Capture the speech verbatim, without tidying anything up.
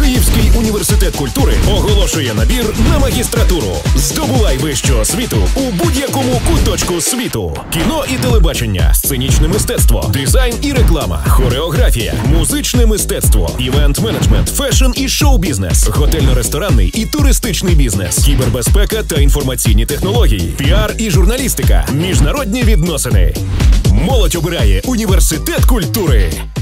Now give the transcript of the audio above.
Київський університет культури оголошує набір на магістратуру. Здобувай вищу освіту у будь-якому куточку світу. Кіно і телебачення, сценічне мистецтво, дизайн і реклама, хореографія, музичне мистецтво, івент-менеджмент, фешн і шоу-бізнес, готельно-ресторанний і туристичний бізнес, кібербезпека та інформаційні технології, піар і журналістика, міжнародні відносини. Молодь обирає університет культури.